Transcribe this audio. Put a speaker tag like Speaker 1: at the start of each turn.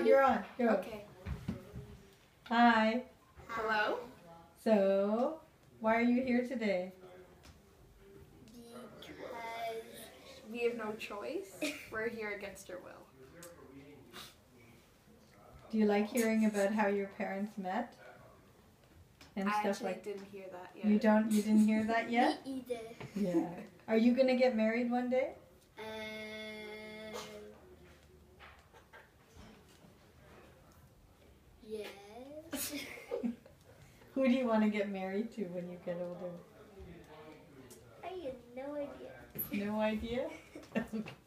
Speaker 1: you're on. Go.
Speaker 2: Okay.
Speaker 1: Hi.
Speaker 2: Hello?
Speaker 1: So, why are you here today?
Speaker 2: Because we have no choice. We're here against our will.
Speaker 1: Do you like hearing about how your parents met? And
Speaker 2: I
Speaker 1: stuff
Speaker 2: actually
Speaker 1: like
Speaker 2: didn't hear that yet.
Speaker 1: You didn't hear that yet?
Speaker 3: Me either.
Speaker 1: Yeah. Are you gonna get married one day?
Speaker 3: Yes.
Speaker 1: Who do you want to get married to when you get older?
Speaker 3: I have no idea.
Speaker 1: No idea? Okay.